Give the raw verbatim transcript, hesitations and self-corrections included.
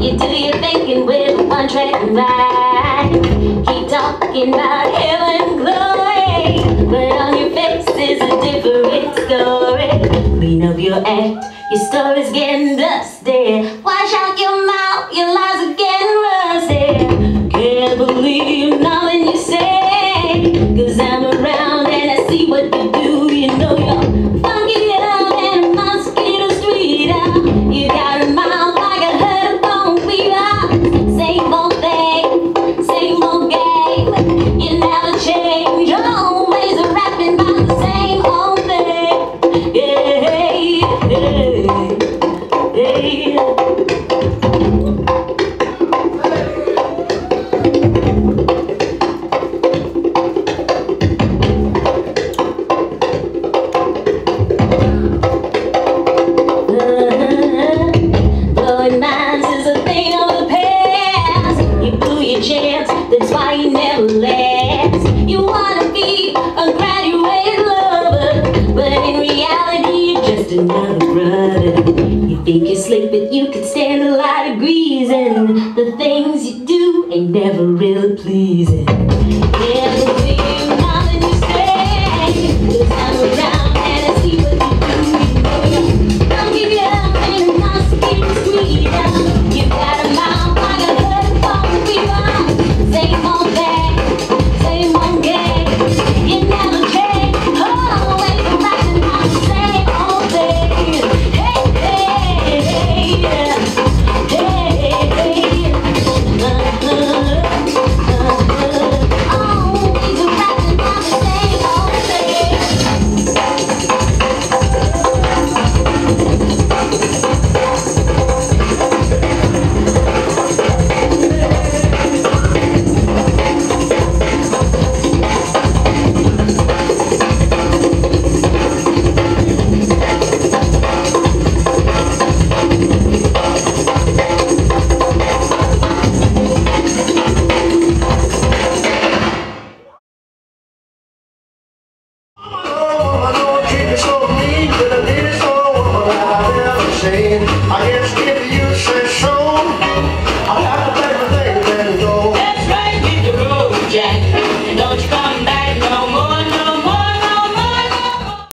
You do your thinking with a one-track mind. Keep talking about heaven glory, but on your face is a different story. Clean up your act, your story's getting dusty. Wash out your mouth, your lies are getting rusty. Can't believe nothing you say, 'cause I'm around and I see what you do. You know you're funky up and a mosquito street out. You got a mouth like a herd bone fever. Same old thing, same old game. You never change, always rapping about the same old thing. Yeah, yeah, yeah. That's why you never last. You wanna be a graduated lover, but in reality you're just another brother. You think you're slick, but you can stand a lot of greasing. The things you do ain't never really pleasing. Can't believe nothing you say, 'cause I'm around and I see what you do. Don't give you up in a mosquito street. You got a mouth like a herd bone fever. Same old thing, same old game. You never change, always rapping about the same old thing. Hey, hey, hey, yeah. Hey, hey, uh, uh, uh, always rapping about the same old thing. I guess